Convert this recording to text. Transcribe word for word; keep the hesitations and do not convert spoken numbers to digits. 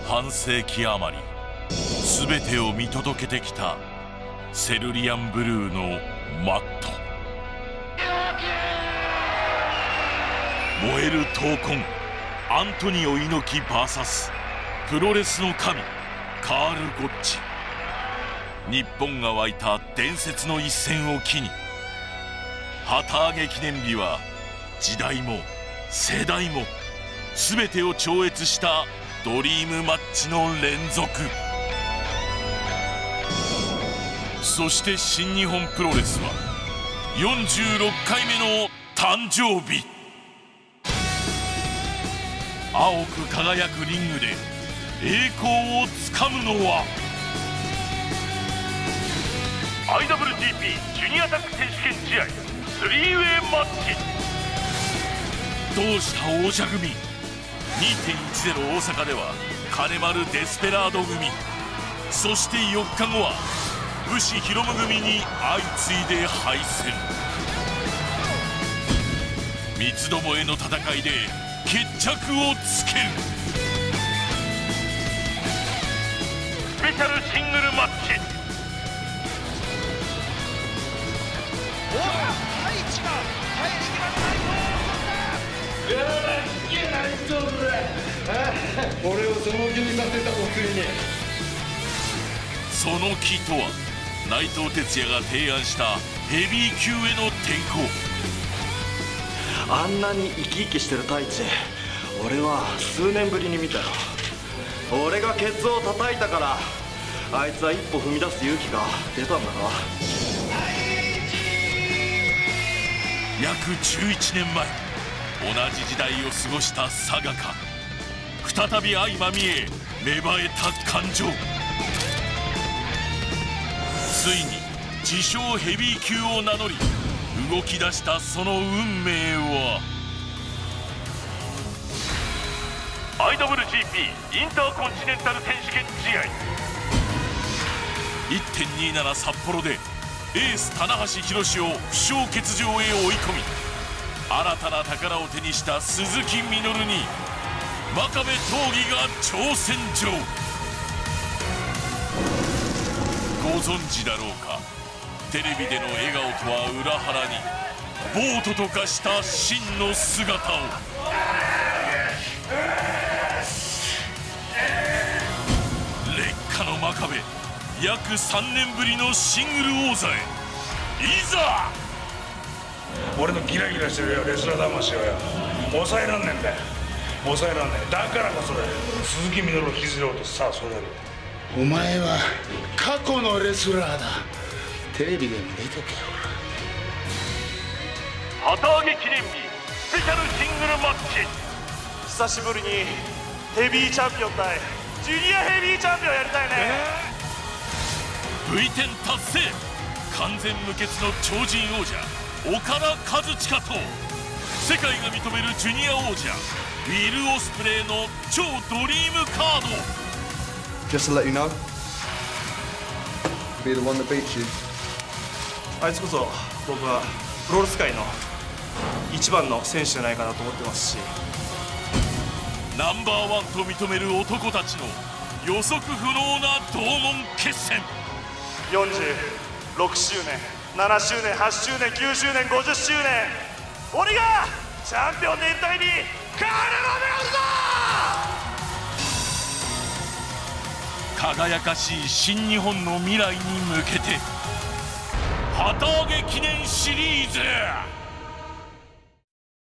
半世紀余り全てを見届けてきたセルリアンブルーのマット。燃える闘魂アントニオ猪木 ブイエス プロレスの神カール・ゴッチ。日本が沸いた伝説の一戦を機に旗揚げ記念日は時代も世代も全てを超越したドリームマッチの連続。そして新日本プロレスはよんじゅうろっかいめの誕生日。青く輝くリングで栄光をつかむのは アイダブリュージーピー ジュニアタッグ選手権試合スリーウェイマッチ。同した王者組 にてんいちゼロ 大阪では金丸デスペラード組、そしてよっかごは武士ヒロム組に相次いで敗戦。三つどもえの戦いで決着をつける。スペシャルシングルマッチ。 おお、太一が入りきらない。いやー、すげえなりそうだ。俺をその気にさせたぞ、ついに。 その気とは内藤哲也が提案したヘビー級への転向。 あんなに生き生きしてる太一、俺は数年ぶりに見たよ。俺がケツを叩いたからあいつは一歩踏み出す勇気が出たんだな。 約じゅういちねんまえ、同じ時代を過ごした佐賀か再び相まみえ芽生えた感情。ついに自称ヘビー級を名乗り動き出したその運命は アイダブリュージーピー インターコンチネンタル選手権試合 いってんにじゅうなな 札幌でエース棚橋宏を負傷欠場へ追い込み新たな宝を手にした鈴木みのるに真壁刀義が挑戦状。ご存知だろうか、テレビでの笑顔とは裏腹にボートと化した真の姿を。劣化の真壁、約さんねんぶりのシングル王座へいざ。 俺のギラギラしてるよレスラー魂をよ抑えらんねんだよ、抑えらんねん。だからこそだよ鈴木みのるを引きずろうとさあそれだけ。 お前は過去のレスラーだ。テレビでも出てたよ。 旗揚げ記念日スペシャルシングルマッチ。 久しぶりにヘビーチャンピオン対ジュニアヘビーチャンピオンやりたいね。 ブイテン達成、完全無欠の超人王者岡田和親と世界が認めるジュニア王者ウィル・オスプレイの超ドリームカード。 Just to let you know, be the one that beats you. あいつこそ僕はプロレス界の一番の選手じゃないかなと思ってますし、 ナンバーワンと認める男たちの予測不能な同門決戦。 よんじゅうろくしゅうねん、ななしゅうねん、はちしゅうねん、きゅうしゅうねん、ごじゅっしゅうねん、俺がチャンピオンでいるために金を目指すぞ。 輝かしい新日本の未来に向けて旗揚げ記念シリーズ。